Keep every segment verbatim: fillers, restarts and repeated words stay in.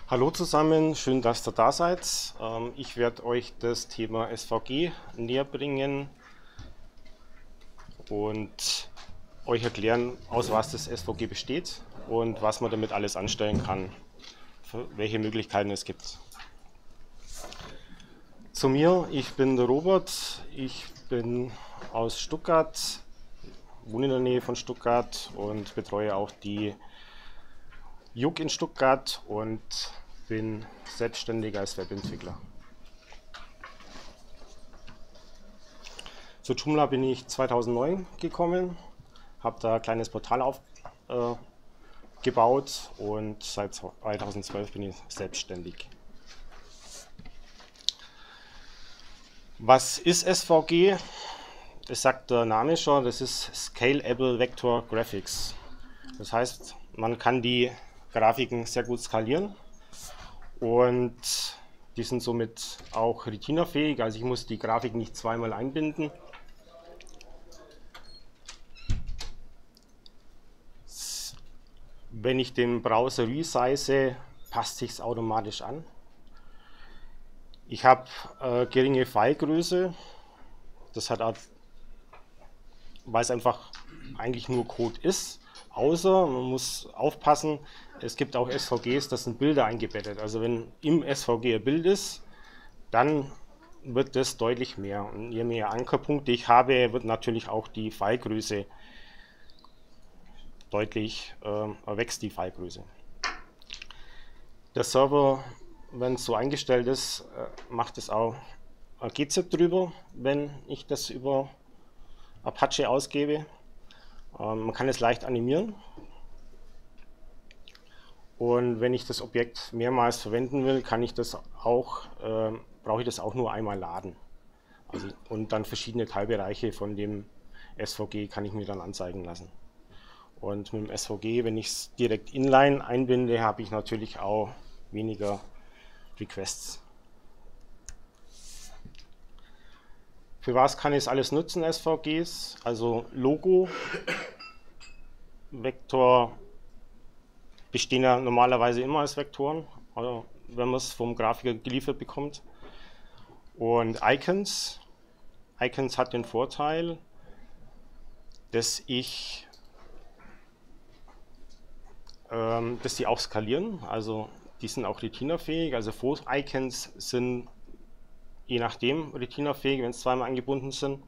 Hallo zusammen, schön, dass ihr da seid. Ähm, Ich werde euch das Thema S V G näher bringen und euch erklären, aus was das S V G besteht und was man damit alles anstellen kann, welche Möglichkeiten es gibt. Zu mir, ich bin der Robert, ich bin aus Stuttgart, wohne in der Nähe von Stuttgart und betreue auch die J U G in Stuttgart und bin selbstständig als Webentwickler. Zu Joomla bin ich zweitausendneun gekommen, habe da ein kleines Portal aufgebaut äh, und seit zweitausendzwölf bin ich selbstständig. Was ist S V G? Das sagt der Name schon, das ist Scalable Vector Graphics. Das heißt, man kann die Grafiken sehr gut skalieren und die sind somit auch retinafähig, also ich muss die Grafik nicht zweimal einbinden. Wenn ich den Browser resize, passt sich es automatisch an. Ich habe äh, geringe Filegröße, das hat auch, weil es einfach eigentlich nur Code ist, außer man muss aufpassen, es gibt auch S V Gs, das sind Bilder eingebettet. Also wenn im S V G ein Bild ist, dann wird das deutlich mehr. Und je mehr Ankerpunkte ich habe, wird natürlich auch die Filegröße deutlich, äh, wächst die Filegröße. Der Server, wenn es so eingestellt ist, äh, macht es auch ein G Z I P drüber, wenn ich das über Apache ausgebe. Ähm, man kann es leicht animieren. Und wenn ich das Objekt mehrmals verwenden will, kann ich das auch, äh, brauche ich das auch nur einmal laden. Also, und dann verschiedene Teilbereiche von dem S V G kann ich mir dann anzeigen lassen. Und mit dem S V G, wenn ich es direkt inline einbinde, habe ich natürlich auch weniger Requests. Für was kann ich es alles nutzen, S V Gs? Also Logo, Vektor bestehen ja normalerweise immer als Vektoren, also wenn man es vom Grafiker geliefert bekommt. Und Icons. Icons hat den Vorteil, dass ich ähm, dass die auch skalieren, also die sind auch retinafähig, also Foto-Icons sind je nachdem retinafähig, wenn es zweimal angebunden sind.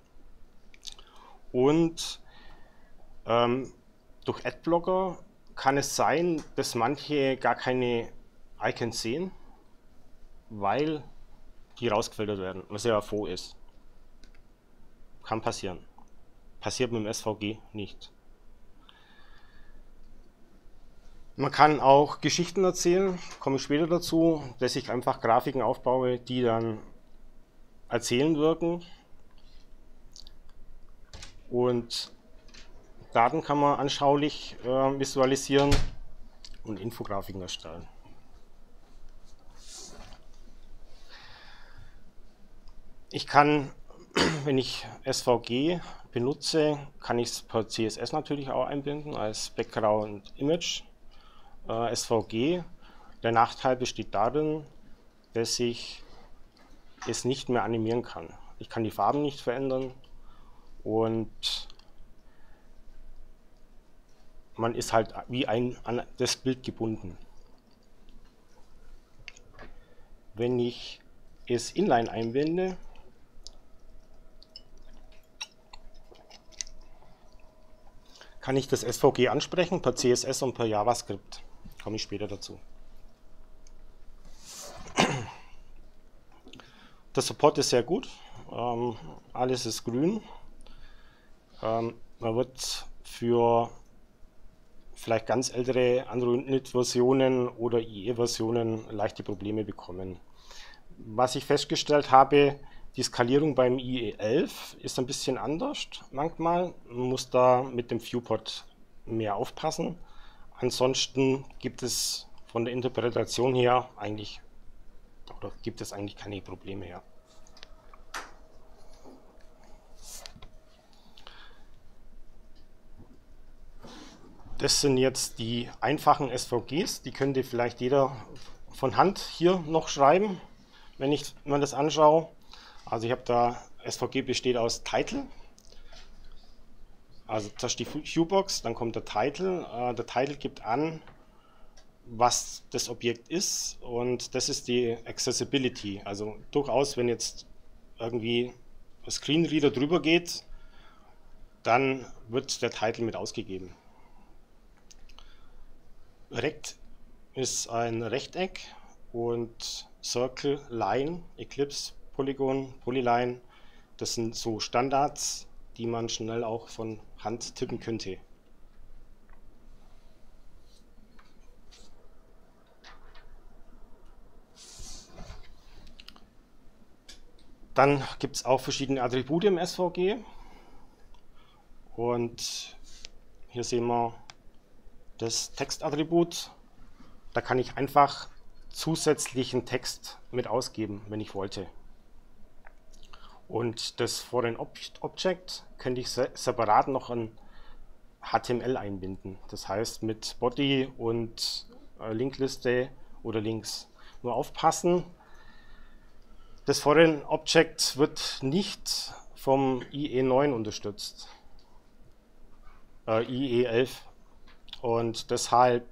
Und ähm, durch Adblocker kann es sein, dass manche gar keine Icons sehen, weil die rausgefiltert werden, was ja faux ist. Kann passieren. Passiert mit dem S V G nicht. Man kann auch Geschichten erzählen, komme ich später dazu, dass ich einfach Grafiken aufbaue, die dann erzählen wirken. Und Daten kann man anschaulich äh, visualisieren und Infografiken erstellen. Ich kann, wenn ich S V G benutze, kann ich es per C S S natürlich auch einbinden als Background Image. Äh, S V G, der Nachteil besteht darin, dass ich es nicht mehr animieren kann. Ich kann die Farben nicht verändern und man ist halt wie ein, an das Bild gebunden. Wenn ich es inline einbinde, kann ich das S V G ansprechen per C S S und per JavaScript. Komme ich später dazu. Der Support ist sehr gut. Ähm, alles ist grün. Ähm, man wird für vielleicht ganz ältere Android-Versionen oder I E-Versionen leichte Probleme bekommen. Was ich festgestellt habe, die Skalierung beim I E elf ist ein bisschen anders manchmal. Man muss da mit dem Viewport mehr aufpassen. Ansonsten gibt es von der Interpretation her eigentlich, oder gibt es eigentlich keine Probleme mehr. Das sind jetzt die einfachen S V Gs, die könnte vielleicht jeder von Hand hier noch schreiben, wenn ich mir das anschaue. Also ich habe da, S V G besteht aus Title. Also das ist die Viewbox, dann kommt der Title. Äh, der Title gibt an, was das Objekt ist, und das ist die Accessibility. Also durchaus, wenn jetzt irgendwie ein Screenreader drüber geht, dann wird der Title mit ausgegeben. Rect ist ein Rechteck und Circle, Line, Ellipse, Polygon, Polyline, das sind so Standards, die man schnell auch von Hand tippen könnte. Dann gibt es auch verschiedene Attribute im S V G. Und hier sehen wir das Textattribut. Da kann ich einfach zusätzlichen Text mit ausgeben, wenn ich wollte. Und das Foreign Object könnte ich separat noch ein H T M L einbinden. Das heißt mit Body und Linkliste oder Links. Nur aufpassen, das Foreign Object wird nicht vom I E neun unterstützt, äh, I E elf, und deshalb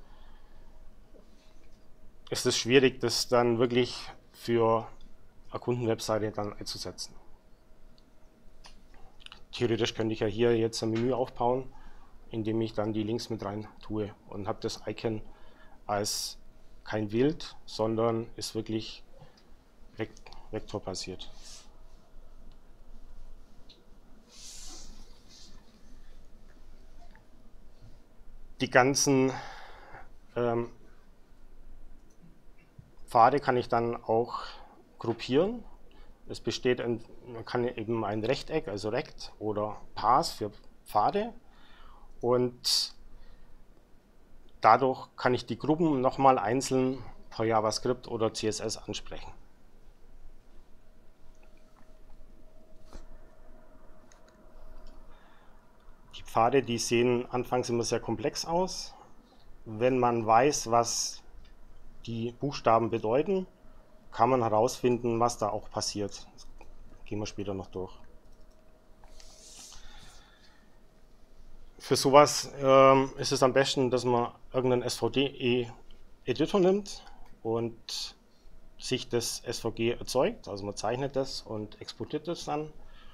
ist es schwierig, das dann wirklich für eine Kundenwebseite dann einzusetzen. Theoretisch könnte ich ja hier jetzt ein Menü aufbauen, indem ich dann die Links mit rein tue und habe das Icon als kein Bild, sondern ist wirklich vektorbasiert. Die ganzen ähm, Pfade kann ich dann auch gruppieren. Es besteht ein, man kann eben ein Rechteck, also Rect, oder Path für Pfade, und dadurch kann ich die Gruppen nochmal einzeln per JavaScript oder C S S ansprechen. Die Pfade, die sehen anfangs immer sehr komplex aus. Wenn man weiß, was die Buchstaben bedeuten, kann man herausfinden, was da auch passiert. Das gehen wir später noch durch. Für sowas ähm, ist es am besten, dass man irgendeinen S V G-Editor nimmt und sich das S V G erzeugt. Also man zeichnet das und exportiert das dann.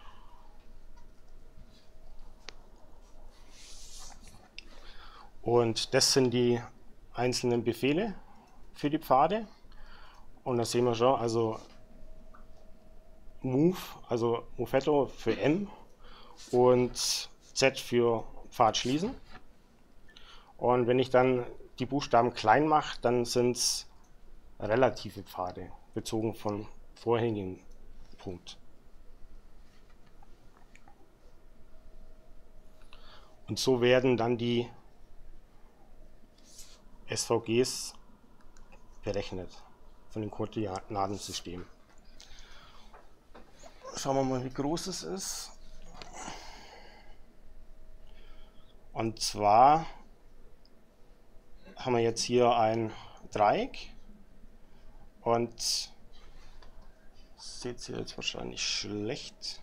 Und das sind die einzelnen Befehle für die Pfade. Und da sehen wir schon, also Move, also Movetto für M und Z für Pfad schließen. Und wenn ich dann die Buchstaben klein mache, dann sind es relative Pfade, bezogen von vorherigen Punkt. Und so werden dann die S V Gs berechnet von dem Koordinatensystem. Schauen wir mal, wie groß es ist. Und zwar haben wir jetzt hier ein Dreieck und seht ihr jetzt wahrscheinlich schlecht.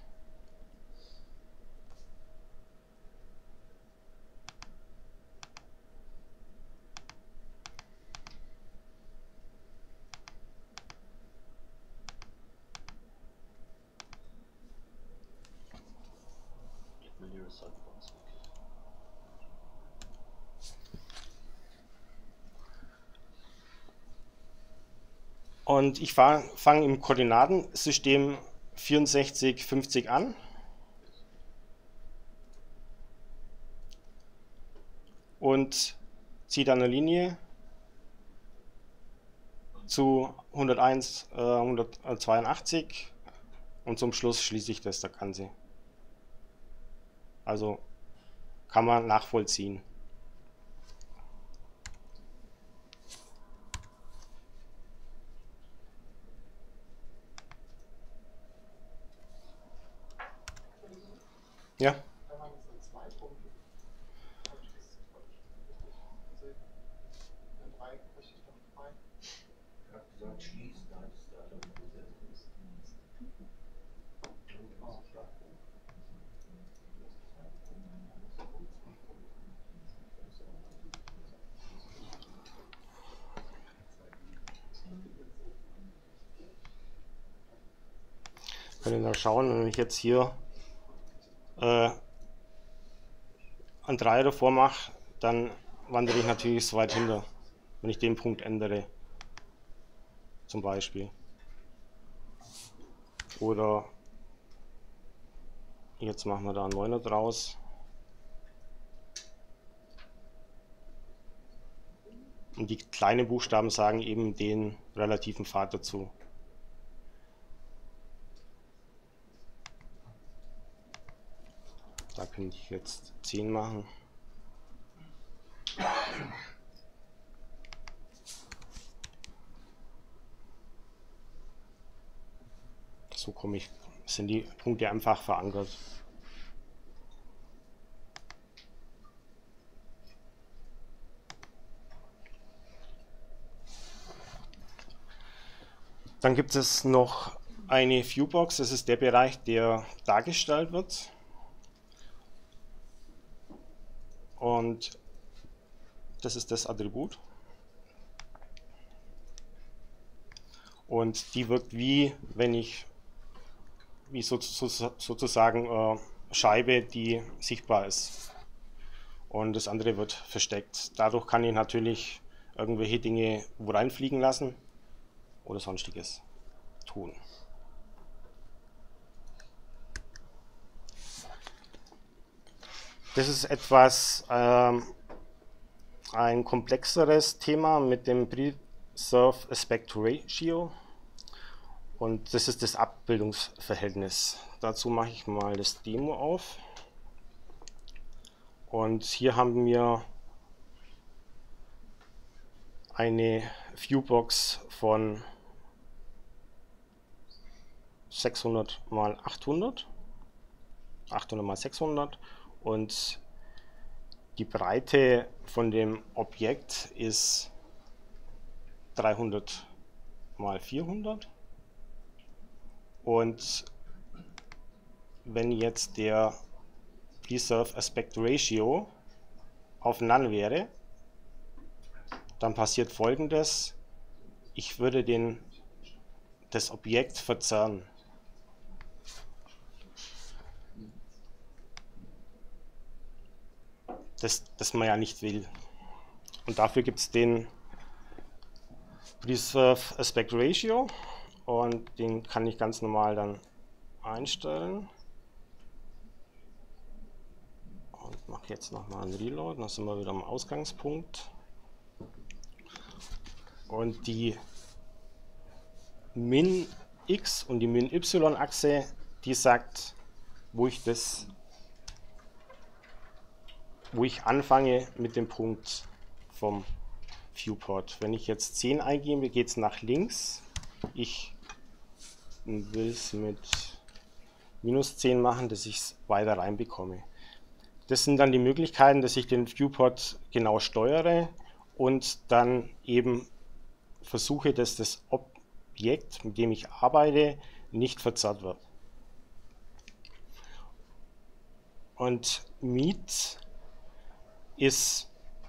Und ich fange im Koordinatensystem vierundsechzig fünfzig an. Und ziehe dann eine Linie zu hunderteins, äh, hundertzweiundachtzig und zum Schluss schließe ich das da Ganze. Also kann man nachvollziehen. Ja. Können wir schauen, wenn ich jetzt hier äh, einen Dreier davor mache, dann wandere ich natürlich so weit hinter, wenn ich den Punkt ändere, zum Beispiel. Oder jetzt machen wir da einen Neuner draus. Und die kleinen Buchstaben sagen eben den relativen Pfad dazu. Da könnte ich jetzt zehn machen. So komme ich, sind die Punkte einfach verankert. Dann gibt es noch eine Viewbox, das ist der Bereich, der dargestellt wird. Und das ist das Attribut. Und die wirkt wie, wenn ich, wie so, so, sozusagen äh, Scheibe, die sichtbar ist. Und das andere wird versteckt. Dadurch kann ich natürlich irgendwelche Dinge wo reinfliegen lassen oder sonstiges tun. Das ist etwas ähm, ein komplexeres Thema mit dem Preserve Aspect Ratio. Und das ist das Abbildungsverhältnis. Dazu mache ich mal das Demo auf. Und hier haben wir eine Viewbox von sechshundert mal achthundert, achthundert mal sechshundert, und die Breite von dem Objekt ist dreihundert mal vierhundert. Und wenn jetzt der Preserve Aspect Ratio auf None wäre, dann passiert Folgendes: Ich würde den, das Objekt verzerren. Das, das man ja nicht will. Und dafür gibt es den Preserve Aspect Ratio und den kann ich ganz normal dann einstellen. Und mache jetzt nochmal einen Reload, dann sind wir wieder am Ausgangspunkt. Und die Min X und die Min Y Achse, die sagt, wo ich das wo ich anfange mit dem Punkt vom Viewport. Wenn ich jetzt zehn eingebe, geht es nach links. Ich will es mit minus zehn machen, dass ich es weiter reinbekomme. Das sind dann die Möglichkeiten, dass ich den Viewport genau steuere und dann eben versuche, dass das Objekt, mit dem ich arbeite, nicht verzerrt wird. Und Meet ist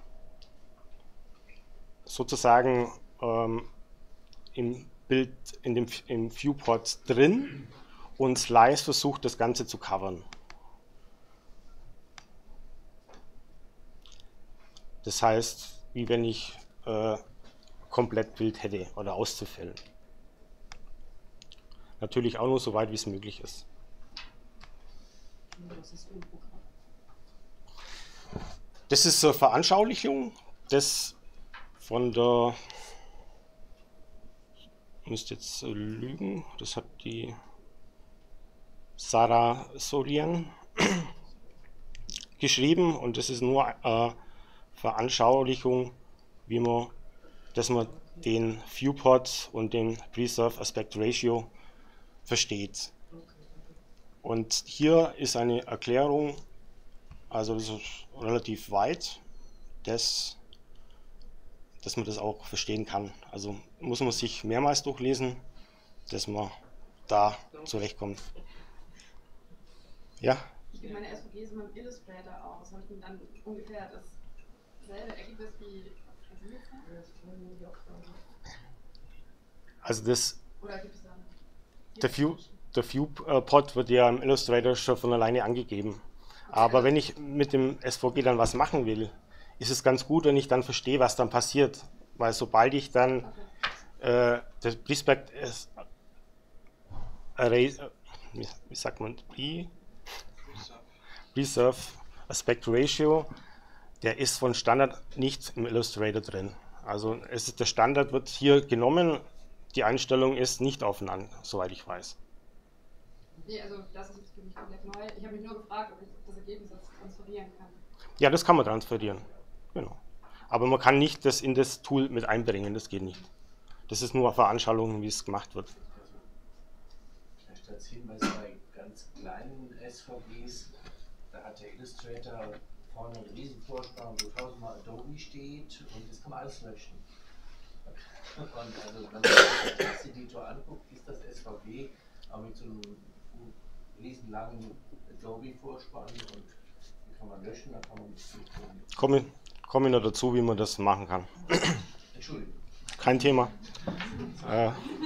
sozusagen ähm, im Bild, in dem, im Viewport drin, und Slice versucht, das Ganze zu covern. Das heißt, wie wenn ich äh, komplett Bild hätte oder auszufällen. Natürlich auch nur so weit, wie es möglich ist. Was ist für ein Programm? Das ist eine Veranschaulichung, das von der, ich müsste jetzt lügen, das hat die Sarah Sorian geschrieben, und das ist nur eine Veranschaulichung, wie man, dass man den Viewport und den Preserve Aspect Ratio versteht. Und hier ist eine Erklärung, also das ist relativ weit, des, dass man das auch verstehen kann. Also muss man sich mehrmals durchlesen, dass man da zurechtkommt. Ja? Ich gebe meine S V Gs immer im Illustrator aus. Habe ich dann ungefähr dasselbe Ergebnis wie Also das, oder gibt es dann der View, der Viewport wird ja im Illustrator schon von alleine angegeben. Aber wenn ich mit dem S V G dann was machen will, ist es ganz gut, wenn ich dann verstehe, was dann passiert. Weil sobald ich dann okay. äh, das Preserved Array, wie, wie sagt man, Pre, Preserve Aspect Ratio, der ist von Standard nicht im Illustrator drin. Also es ist, der Standard wird hier genommen, die Einstellung ist nicht aufeinander, soweit ich weiß. Nee, also das ist jetzt für mich komplett neu. Ich habe mich nur gefragt, ob ich das Ergebnis jetzt transferieren kann. Ja, das kann man transferieren. Genau. Aber man kann nicht das in das Tool mit einbringen, das geht nicht. Das ist nur eine Veranschaulichung, wie es gemacht wird. Vielleicht als Hinweis bei ganz kleinen S V Gs, da hat der Illustrator vorne einen riesen Vorspann, wo tausendmal Adobe steht und das kann man alles löschen. Und also wenn man sich den Texteditor anguckt, ist das S V G aber mit so einem riesen langen Adobe-Vorspann und die kann man löschen, dann kann man nicht tun. Komme, komme ich noch dazu, wie man das machen kann. Entschuldigung. Kein Thema. Äh,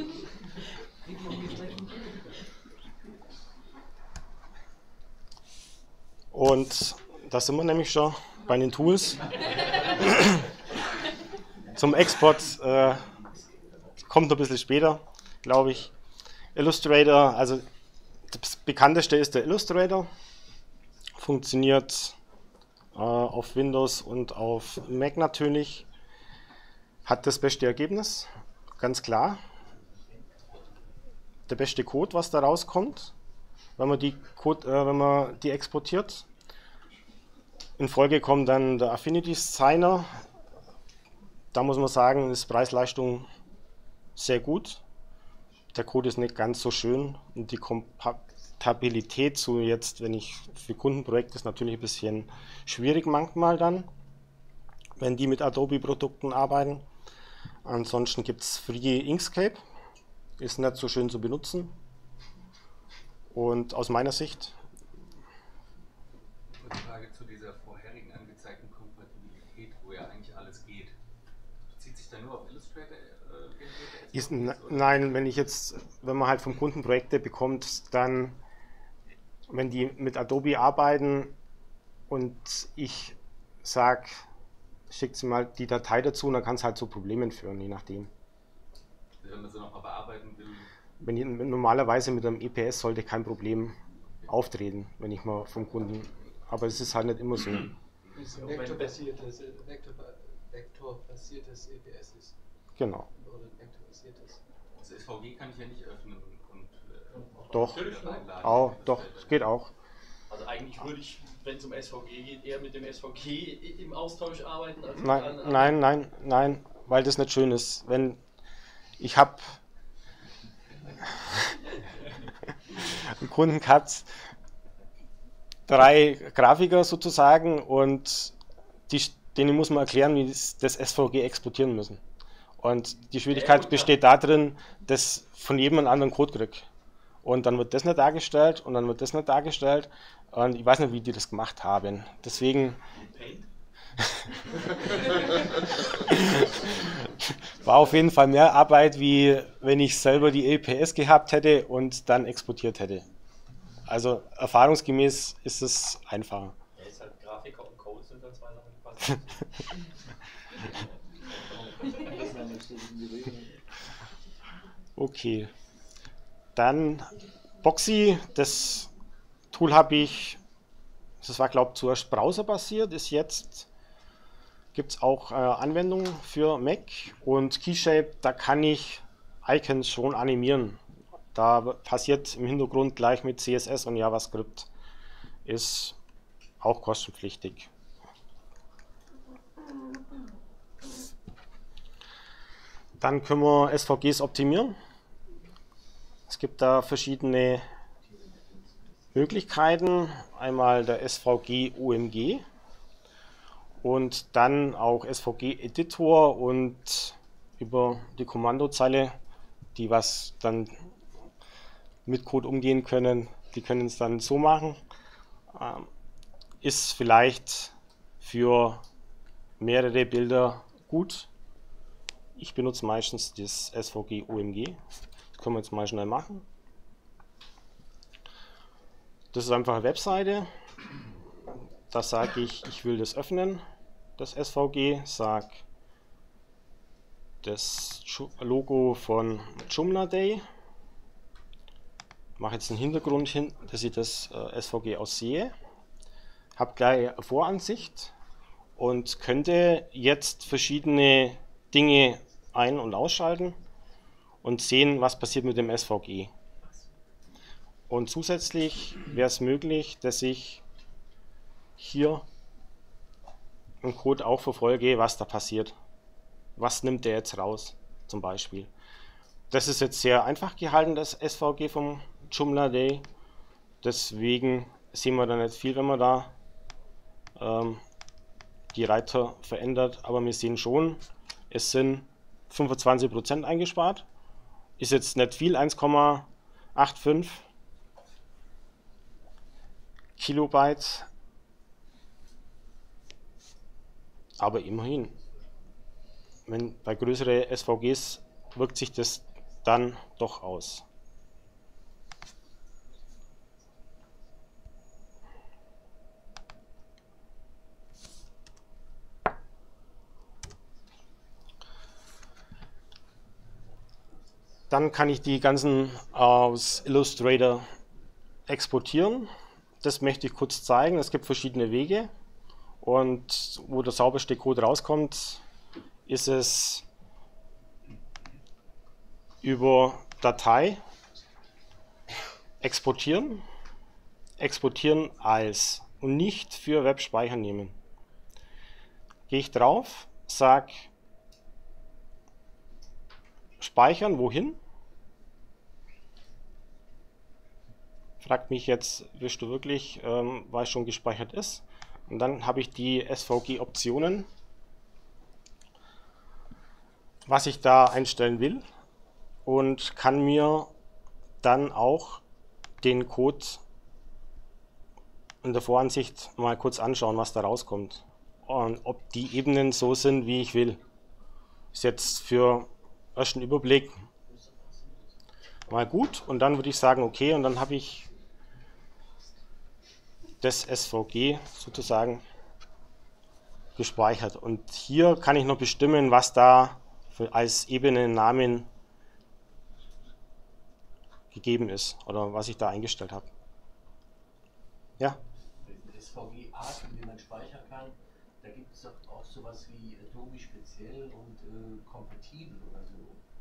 und da sind wir nämlich schon bei den Tools. Zum Export äh, kommt noch ein bisschen später, glaube ich. Illustrator, also das bekannteste ist der Illustrator. Funktioniert äh, auf Windows und auf Mac natürlich. Hat das beste Ergebnis, ganz klar. Der beste Code, was da rauskommt, wenn man die, Code, äh, wenn man die exportiert. In Folge kommt dann der Affinity Signer. Da muss man sagen, ist Preis-Leistung sehr gut. Der Code ist nicht ganz so schön und die Kompatibilität zu jetzt, wenn ich für Kundenprojekte, ist natürlich ein bisschen schwierig manchmal dann, wenn die mit Adobe-Produkten arbeiten. Ansonsten gibt es Free Inkscape, ist nicht so schön zu benutzen und aus meiner Sicht. Kurze Frage zu dieser vorherigen angezeigten Kompatibilität, wo ja eigentlich alles geht. Bezieht sich da nur auf Illustrator? Äh, ist, nein, wenn ich jetzt, wenn man halt vom Kunden Projekte bekommt, dann, wenn die mit Adobe arbeiten und ich sage, schickt sie mal die Datei dazu und dann kann es halt zu Problemen führen, je nachdem. Wenn man sie nochmal bearbeiten will? Wenn ich, normalerweise mit einem E P S sollte kein Problem auftreten, wenn ich mal vom Kunden, aber es ist halt nicht immer so. Das ist vektorbasiertes, Vektor, vektorbasiertes E P S ist. Genau. Oder vektorbasiertes. Das S V G kann ich ja nicht öffnen und, und äh, doch, auch, doch, es geht auch. Also eigentlich würde ich, wenn es um S V G geht, eher mit dem S V G im Austausch arbeiten. Als nein, mit anderen. nein, nein, nein, weil das nicht schön ist. Wenn ich habe einen Kunden gehabt, drei Grafiker sozusagen und die, denen muss man erklären, wie das, das S V G exportieren müssen. Und die Schwierigkeit besteht darin, dass von jedem einen anderen Code kriegt. Und dann wird das nicht dargestellt und dann wird das nicht dargestellt. Und ich weiß nicht, wie die das gemacht haben. Deswegen war auf jeden Fall mehr Arbeit, wie wenn ich selber die E P S gehabt hätte und dann exportiert hätte. Also erfahrungsgemäß ist es einfacher. Ja, ist halt Grafiker und Code sind dann zwei Sachen, die Okay. Dann Boxy, das Tool habe ich, das war glaube ich zuerst browserbasiert, ist jetzt, gibt es auch äh, Anwendungen für Mac und Keyshape, da kann ich Icons schon animieren. Da passiert im Hintergrund gleich mit C S S und JavaScript, ist auch kostenpflichtig. Dann können wir S V Gs optimieren. Es gibt da verschiedene Möglichkeiten. Einmal der S V G O M G und dann auch S V G-Editor und über die Kommandozeile, die was dann mit Code umgehen können, die können es dann so machen. Ähm, ist vielleicht für mehrere Bilder gut. Ich benutze meistens das S V G O M G. Das können wir jetzt mal schnell machen. Das ist einfach eine Webseite. Da sage ich, ich will das öffnen, das S V G, sage das Logo von Joomla Day. Mache jetzt einen Hintergrund hin, dass ich das äh, S V G aussehe. Habe gleich eine Voransicht und könnte jetzt verschiedene Dinge ein- und ausschalten und sehen, was passiert mit dem S V G. Und zusätzlich wäre es möglich, dass ich hier im Code auch verfolge, was da passiert. Was nimmt der jetzt raus, zum Beispiel. Das ist jetzt sehr einfach gehalten, das S V G vom Joomla Day. Deswegen sehen wir da nicht viel, wenn man da ähm, die Reiter verändert. Aber wir sehen schon, es sind fünfundzwanzig Prozent eingespart. Ist jetzt nicht viel, eins Komma fünfundachtzig Kilobyte. Aber immerhin, wenn bei größeren S V Gs wirkt sich das dann doch aus. Dann kann ich die ganzen aus Illustrator exportieren. Das möchte ich kurz zeigen. Es gibt verschiedene Wege. Und wo der sauberste Code rauskommt, ist es über Datei exportieren, exportieren als und nicht für Webspeicher nehmen. Gehe ich drauf, sage speichern, wohin? Fragt mich jetzt, willst du wirklich, ähm, weil es schon gespeichert ist? Und dann habe ich die S V G-Optionen, was ich da einstellen will, und kann mir dann auch den Code in der Voransicht mal kurz anschauen, was da rauskommt. Und ob die Ebenen so sind, wie ich will. Ist jetzt für ersten Überblick mal gut. Und dann würde ich sagen, okay, und dann habe ich das S V G sozusagen gespeichert. Und hier kann ich noch bestimmen, was da für als Ebenennamen gegeben ist oder was ich da eingestellt habe. Ja? S V G-Arten, die man speichern kann, da gibt es doch auch sowas wie Adobe speziell und äh, kompatibel oder so.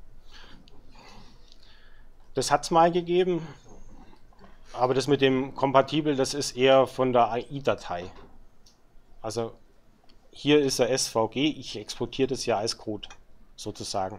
Das hat es mal gegeben. Aber das mit dem kompatibel, das ist eher von der A I-Datei. Also hier ist der S V G, ich exportiere das ja als Code sozusagen.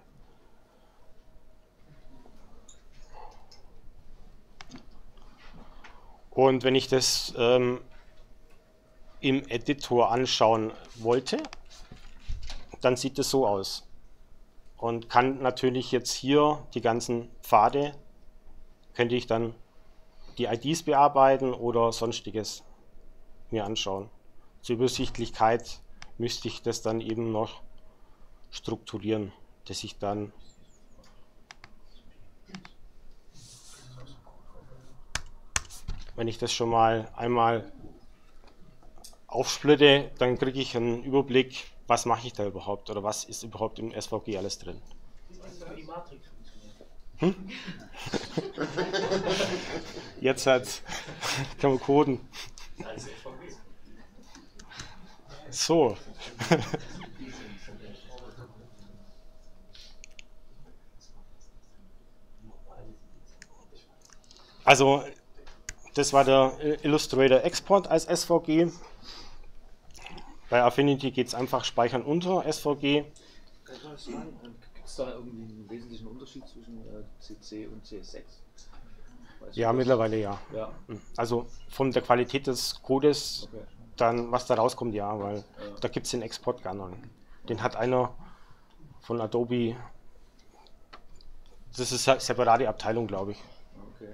Und wenn ich das ähm, im Editor anschauen wollte, dann sieht es so aus. Und kann natürlich jetzt hier die ganzen Pfade, könnte ich dann die I Ds bearbeiten oder sonstiges mir anschauen. Zur Übersichtlichkeit müsste ich das dann eben noch strukturieren, dass ich dann wenn ich das schon mal einmal aufsplitte, dann kriege ich einen Überblick, was mache ich da überhaupt oder was ist überhaupt im S V G alles drin. Die Matrix funktioniert. Hm? Jetzt hat kann man coden. So. Also das war der Illustrator Export als S V G. Bei Affinity geht es einfach speichern unter S V G. Gibt es da irgendwie einen wesentlichen Unterschied zwischen äh, C C und C S sechs? Ja, mittlerweile ja. ja. Also von der Qualität des Codes okay. dann, was da rauskommt, ja, weil Ja. da gibt es den Export gar nicht. Den hat einer von Adobe, das ist eine separate Abteilung, glaube ich. Okay.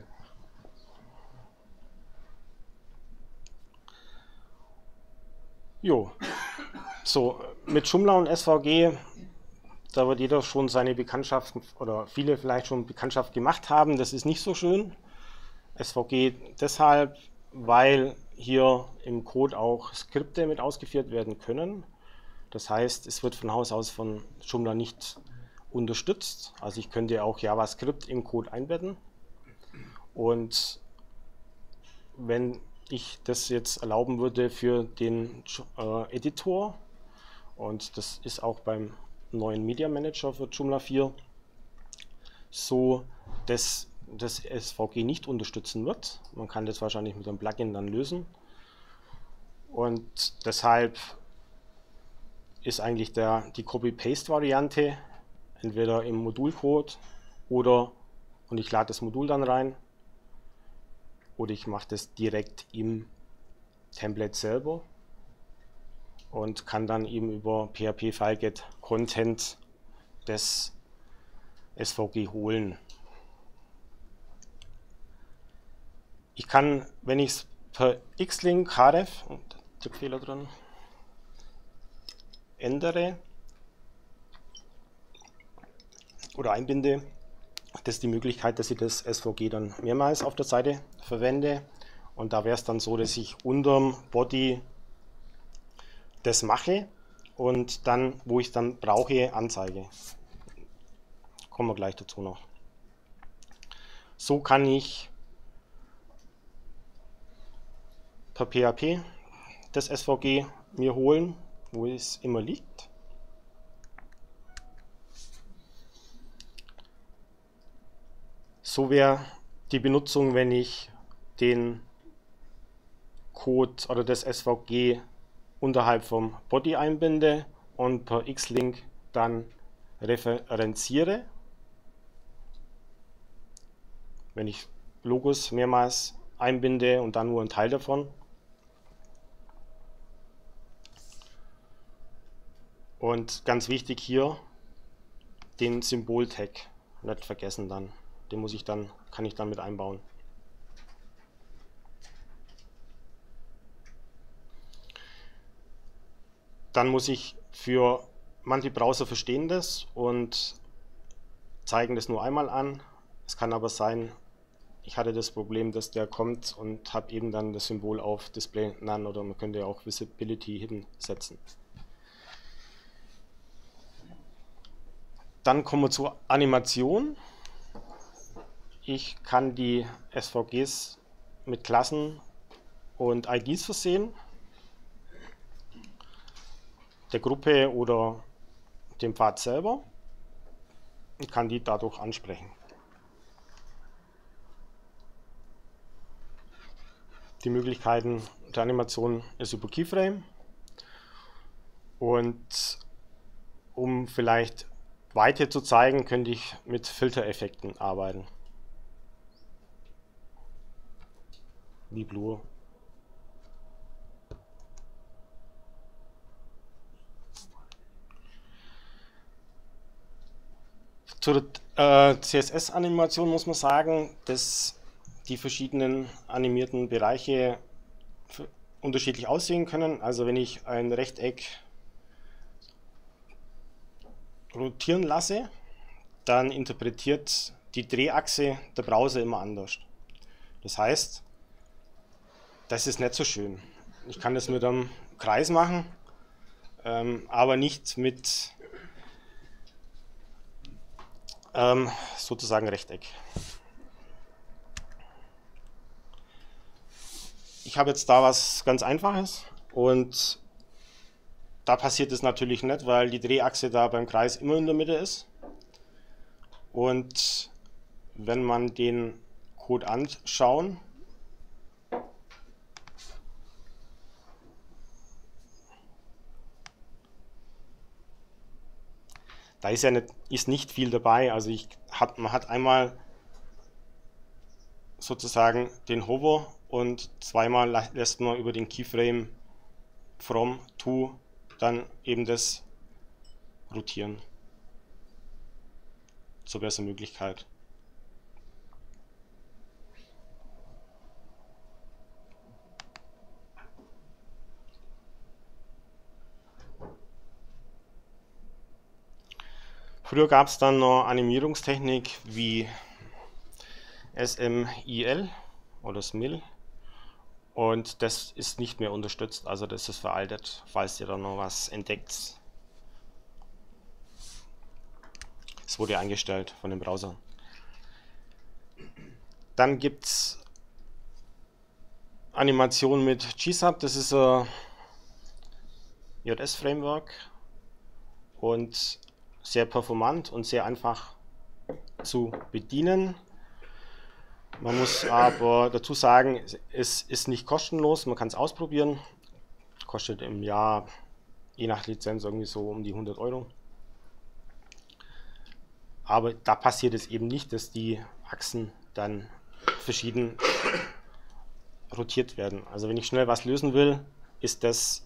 Jo, so, mit Joomla und S V G, da wird jeder schon seine Bekanntschaften, oder viele vielleicht schon Bekanntschaft gemacht haben, das ist nicht so schön. S V G deshalb, weil hier im Code auch Skripte mit ausgeführt werden können. Das heißt, es wird von Haus aus von Joomla nicht unterstützt. Also ich könnte auch JavaScript im Code einbetten. Und wenn ich das jetzt erlauben würde für den äh, Editor, und das ist auch beim neuen Media Manager für Joomla vier so, dass das S V G nicht unterstützen wird. Man kann das wahrscheinlich mit einem Plugin dann lösen. Und deshalb ist eigentlich der, die Copy-Paste-Variante entweder im Modulcode oder, und ich lade das Modul dann rein, oder ich mache das direkt im Template selber und kann dann eben über P H P FileGet Content des S V G holen. Ich kann, wenn ich es per Xlink href, und Tippfehler drin, ändere oder einbinde, das ist die Möglichkeit, dass ich das S V G dann mehrmals auf der Seite verwende. Und da wäre es dann so, dass ich unterm Body das mache und dann, wo ich dann brauche, anzeige. Kommen wir gleich dazu noch. So kann ich per P H P das S V G mir holen, wo es immer liegt. So wäre die Benutzung, wenn ich den Code oder das S V G unterhalb vom Body einbinde und per Xlink dann referenziere. Wenn ich Logos mehrmals einbinde und dann nur einen Teil davon. Und ganz wichtig hier, den Symbol-Tag nicht vergessen dann. Den muss ich dann, kann ich dann mit einbauen. Dann muss ich für manche Browser verstehen das und zeigen das nur einmal an. Es kann aber sein, ich hatte das Problem, dass der kommt und habe eben dann das Symbol auf Display None oder man könnte auch Visibility Hidden setzen. Dann kommen wir zur Animation. Ich kann die S V Gs mit Klassen und I Ds versehen, der Gruppe oder dem Pfad selber, und kann die dadurch ansprechen. Die Möglichkeiten der Animation ist über Keyframe, und um vielleicht Weite zu zeigen, könnte ich mit Filtereffekten arbeiten. Wie Blur. Zur äh, C S S-Animation muss man sagen, dass die verschiedenen animierten Bereiche unterschiedlich aussehen können. Also wenn ich ein Rechteck rotieren lasse, dann interpretiert die Drehachse der Browser immer anders. Das heißt, das ist nicht so schön. Ich kann das mit einem Kreis machen, ähm, aber nicht mit ähm, sozusagen Rechteck. Ich habe jetzt da was ganz Einfaches und da passiert es natürlich nicht, weil die Drehachse da beim Kreis immer in der Mitte ist. Und wenn man den Code anschauen, da ist ja nicht, ist nicht viel dabei. Also ich hat, man hat einmal sozusagen den Hover und zweimal lässt man über den Keyframe from, to, dann eben das Rotieren zur besseren Möglichkeit. Früher gab es dann noch Animierungstechnik wie S M I L oder S M I L und das ist nicht mehr unterstützt, also das ist veraltet, falls ihr da noch was entdeckt. Es wurde eingestellt von dem Browser. Dann gibt es Animation mit G S U B, das ist ein J S-Framework und sehr performant und sehr einfach zu bedienen. Man muss aber dazu sagen, es ist nicht kostenlos, man kann es ausprobieren. Kostet im Jahr, je nach Lizenz, irgendwie so um die hundert Euro. Aber da passiert es eben nicht, dass die Achsen dann verschieden rotiert werden. Also wenn ich schnell was lösen will, ist das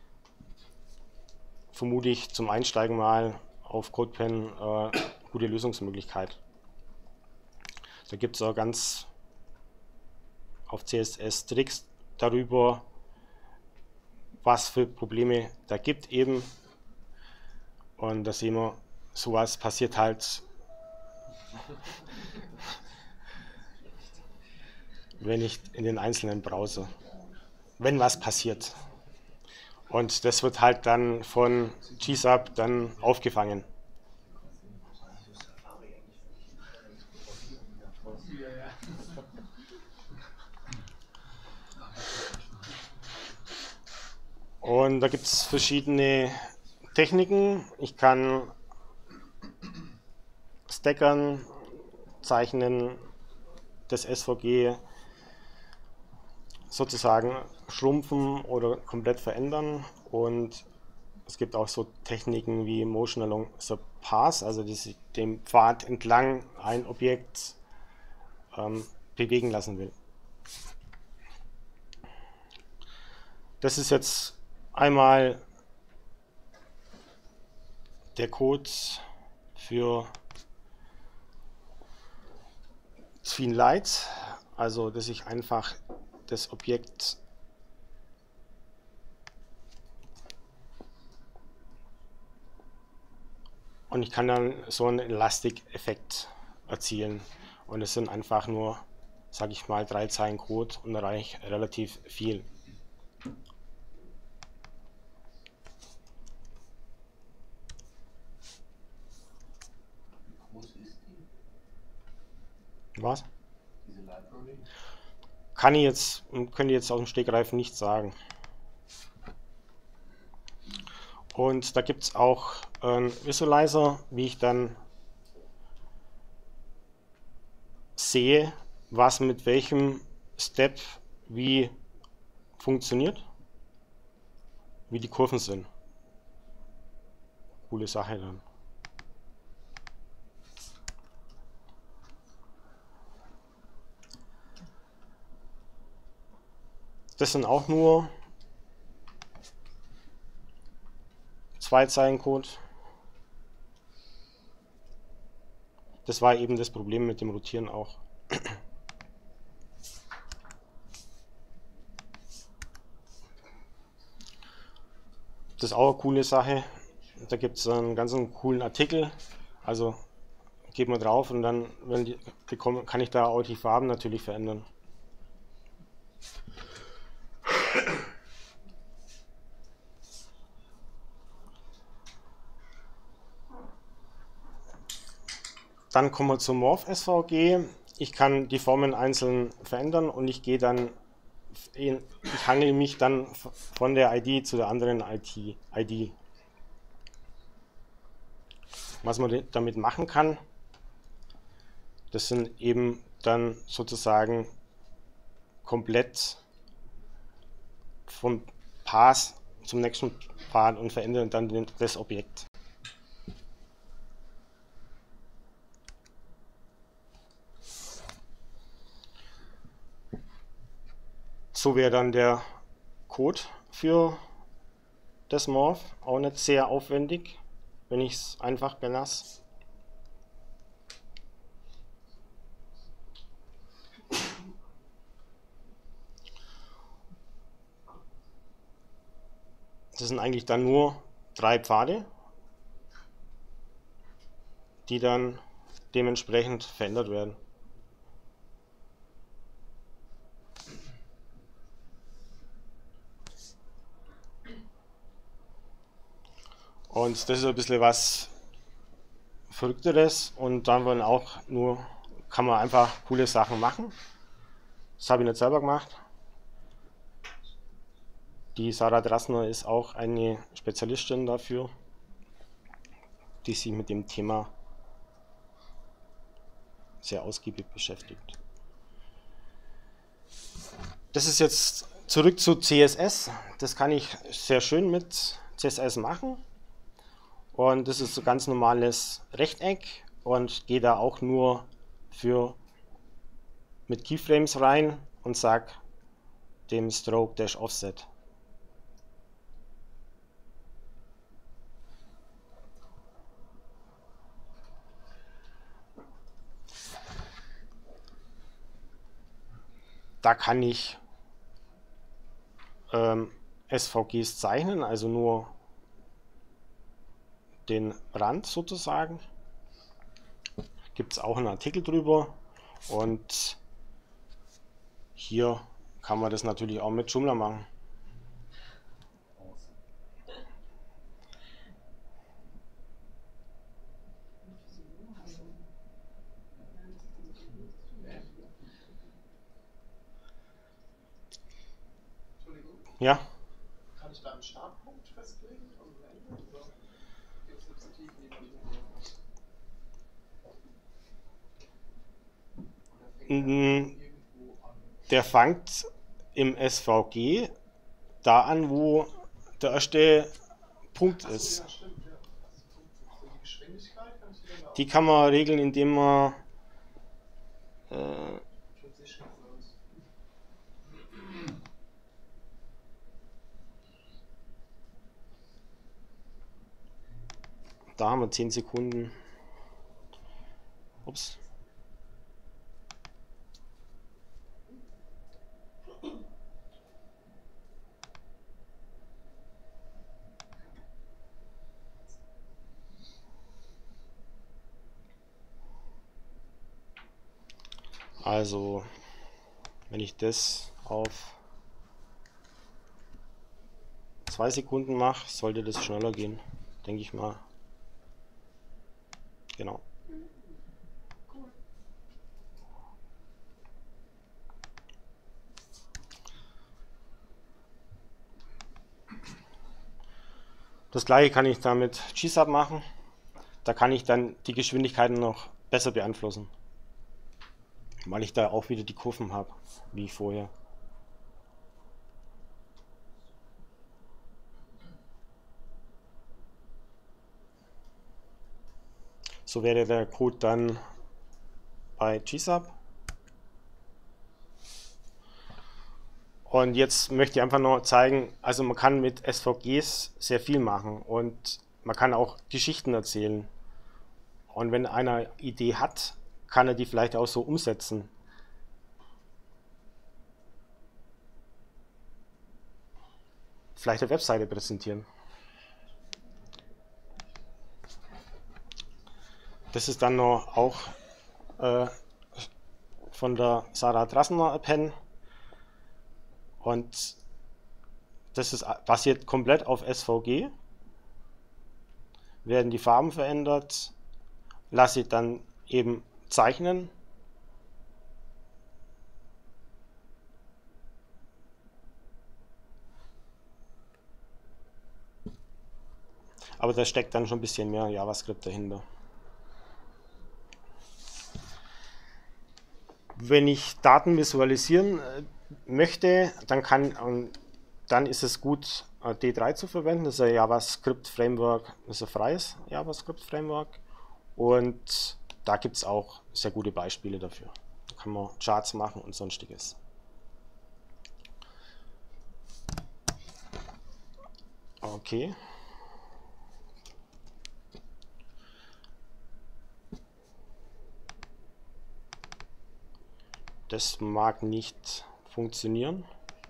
vermutlich zum Einsteigen mal auf CodePen äh, gute Lösungsmöglichkeit. Da gibt es auch ganz auf C S S Tricks darüber, was für Probleme da gibt eben. Und da sehen wir, sowas passiert halt, wenn nicht in den einzelnen Browser, wenn was passiert. Und das wird halt dann von G S U B dann aufgefangen. Und da gibt es verschiedene Techniken. Ich kann stackern, zeichnen, das S V G sozusagen schrumpfen oder komplett verändern. Und es gibt auch so Techniken wie Motion along the path, also dass ich den Pfad entlang ein Objekt ähm, bewegen lassen will. Das ist jetzt einmal der Code für Zween Light, also dass ich einfach das Objekt und ich kann dann so einen Elastic-Effekt erzielen und es sind einfach nur, sage ich mal, drei Zeilen Code und da reicht relativ viel. Was? Diese Library? Kann ich jetzt, könnte ich jetzt aus dem Stegreif nicht sagen. Und da gibt es auch einen Visualizer, wie ich dann sehe, was mit welchem Step wie funktioniert, wie die Kurven sind. Coole Sache dann. Das sind auch nur zwei Zeilen Code. Das war eben das Problem mit dem Rotieren auch. Das ist auch eine coole Sache. Da gibt es einen ganz coolen Artikel. Also geht man drauf und dann wenn die, bekomme, kann ich da auch die Farben natürlich verändern. Dann kommen wir zum Morph S V G. Ich kann die Formen einzeln verändern und ich gehe dann, ich hangel mich dann von der I D zu der anderen I D. Was man damit machen kann, das sind eben dann sozusagen komplett vom Path zum nächsten Pfad und verändern dann das Objekt. So wäre dann der Code für das Morph, auch nicht sehr aufwendig, wenn ich es einfach belasse. Das sind eigentlich dann nur drei Pfade, die dann dementsprechend verändert werden. Und das ist ein bisschen was Verrückteres und dann wollen auch nur, kann man einfach coole Sachen machen. Das habe ich nicht selber gemacht. Die Sarah Drassner ist auch eine Spezialistin dafür, die sich mit dem Thema sehr ausgiebig beschäftigt. Das ist jetzt zurück zu C S S. Das kann ich sehr schön mit C S S machen. Und das ist so ganz normales Rechteck und gehe da auch nur für mit Keyframes rein und sage dem Stroke Dash Offset. Da kann ich ähm, S V Gs zeichnen, also nur den Rand sozusagen. Gibt es auch einen Artikel drüber und hier kann man das natürlich auch mit Joomla machen. Ja. Kann ich da einen Startpunkt festlegen? Oder gibt's Initiativen, die man nicht mehr Der fängt im S V G da an, wo der erste Punkt ist. Ja, stimmt, ja. Also die Geschwindigkeit kann ich die dann auch. Die kann man regeln, indem man äh, Transition Zones. da haben wir zehn Sekunden. Ups. Also, wenn ich das auf zwei Sekunden mache, sollte das schneller gehen, denke ich mal. Genau. Das gleiche kann ich dann mit G-Sub machen. Da kann ich dann die Geschwindigkeiten noch besser beeinflussen, weil ich da auch wieder die Kurven habe, wie vorher. So wäre der Code dann bei G-Sub. Und jetzt möchte ich einfach noch zeigen, also man kann mit S V Gs sehr viel machen und man kann auch Geschichten erzählen. Und wenn einer eine Idee hat, kann er die vielleicht auch so umsetzen. Vielleicht eine Webseite präsentieren. Das ist dann noch auch äh, von der Sarah Drassner Pen. Und das ist basiert komplett auf S V G. Werden die Farben verändert, lasse ich dann eben zeichnen. Aber da steckt dann schon ein bisschen mehr JavaScript dahinter. Wenn ich Daten visualisieren möchte, dann, kann, dann ist es gut, D drei zu verwenden. Das ist ein JavaScript-Framework, das ist ein freies JavaScript-Framework. Und da gibt es auch sehr gute Beispiele dafür. Da kann man Charts machen und sonstiges. Okay. Das mag nicht funktionieren.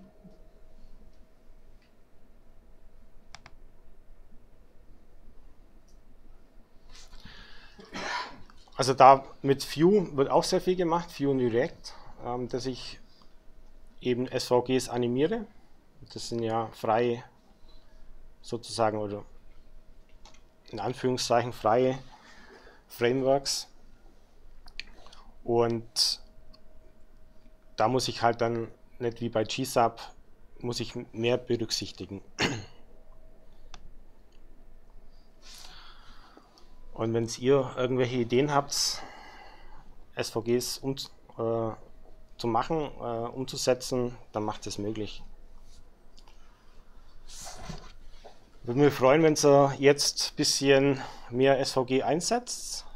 Also da mit Vue wird auch sehr viel gemacht, Vue und React, ähm, dass ich eben S V Gs animiere. Das sind ja freie, sozusagen, oder in Anführungszeichen freie Frameworks. Und da muss ich halt dann nicht wie bei G S A P, muss ich mehr berücksichtigen. Und wenn ihr irgendwelche Ideen habt, S V Gs um, äh, zu machen, äh, umzusetzen, dann macht es möglich. Würde mich freuen, wenn ihr jetzt ein bisschen mehr S V G einsetzt.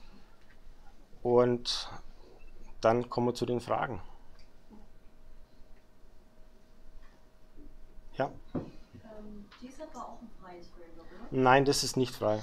Und dann kommen wir zu den Fragen. Ja? Ähm, G S A P war auch ein freies Framework, oder? Nein, das ist nicht frei.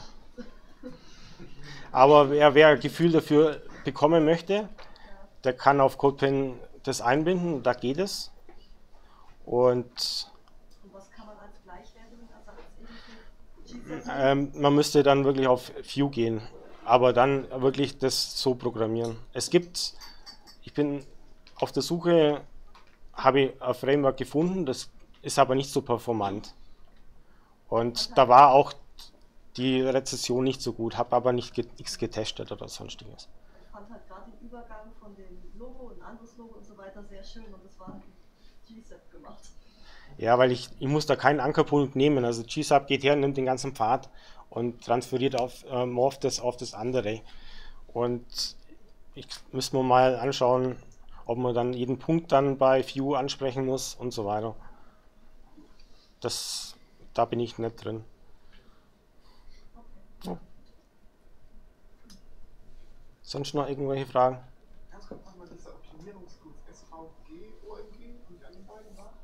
Aber wer, wer ein Gefühl dafür bekommen möchte, der kann auf CodePen das einbinden, da geht es. Und Und was kann man als gleichwertigen Ersatz in G S A P? ähm, man müsste dann wirklich auf Vue gehen, aber dann wirklich das so programmieren. Es gibt, ich bin auf der Suche, habe ich ein Framework gefunden, das ist aber nicht so performant. Und da war auch die Rezession nicht so gut, habe aber nicht nichts getestet oder sonstiges. Ich fand halt gerade den Übergang von dem Logo und anderes Logo und so weiter sehr schön und das war G S A P gemacht. Ja, weil ich, ich muss da keinen Ankerpunkt nehmen. Also G S A P geht her, nimmt den ganzen Pfad und transferiert auf, äh, morpht das auf das andere. Und ich müssen wir mal anschauen, ob man dann jeden Punkt dann bei Vue ansprechen muss und so weiter. Das, da bin ich nicht drin. Ja. Sonst noch irgendwelche Fragen? Ganz kurz nochmal diese Optimierungstools S V G, O M G und die anderen beiden waren?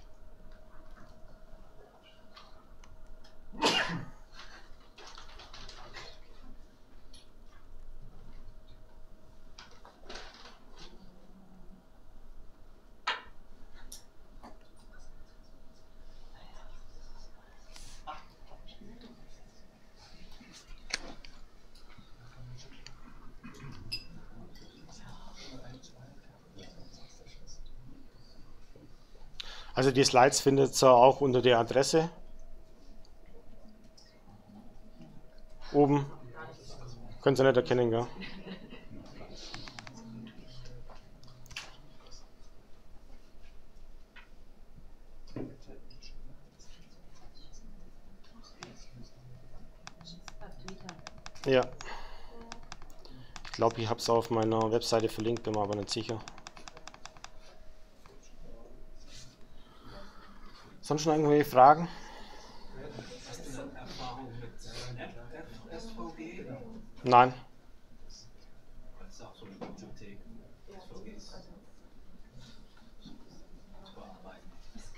Also die Slides findet ihr auch unter der Adresse oben. Könnt ihr nicht erkennen, gell? Ja. Ich glaube, ich habe es auf meiner Webseite verlinkt, bin mir aber nicht sicher. Sonst noch irgendwelche Fragen? Hast du eine Erfahrung mit S V G? Nein. Das ist auch so eine Bibliothek. S V Gs zu bearbeiten.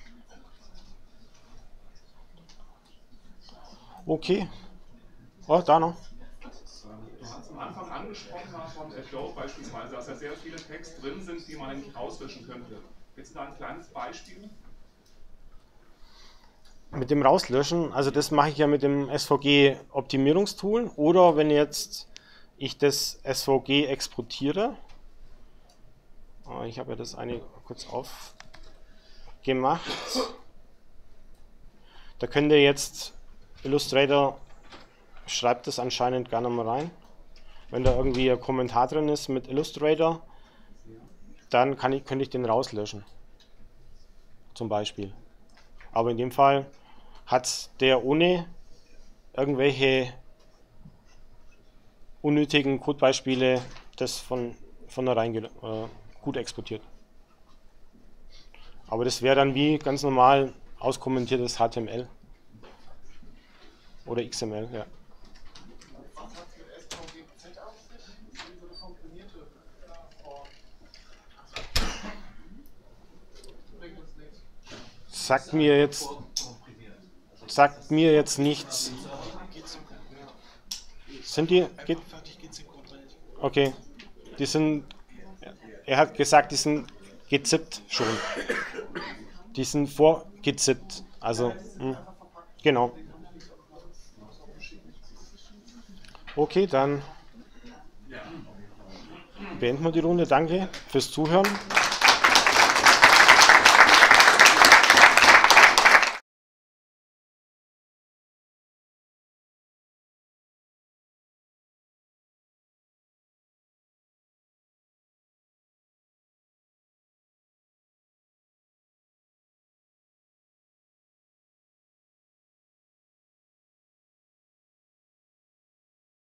Okay. Oh, da noch. Du hast am Anfang angesprochen von Adobe beispielsweise, dass da sehr viele Texte drin sind, die man eigentlich rauslöschen könnte. Willst du da ein kleines Beispiel? Mit dem Rauslöschen, also das mache ich ja mit dem S V G-Optimierungstool oder wenn jetzt ich das S V G exportiere. Ich habe ja das eine kurz aufgemacht. Da könnt ihr jetzt, Illustrator schreibt das anscheinend gerne mal rein. Wenn da irgendwie ein Kommentar drin ist mit Illustrator, dann kann ich, könnte ich den rauslöschen. Zum Beispiel. Aber in dem Fall hat der ohne irgendwelche unnötigen Codebeispiele das von vornherein äh, gut exportiert. Aber das wäre dann wie ganz normal auskommentiertes H T M L oder X M L. Ja. Was hat es mit S V G Z auf sich? Das ist so eine komprimierte Form. Bringt uns nichts. Sagt mir jetzt, sagt mir jetzt nichts. Sind die? Geht, okay. Die sind. Er hat gesagt, die sind gezippt schon. Die sind vorgezippt. Also, mh, genau. Okay, dann beenden wir die Runde. Danke fürs Zuhören.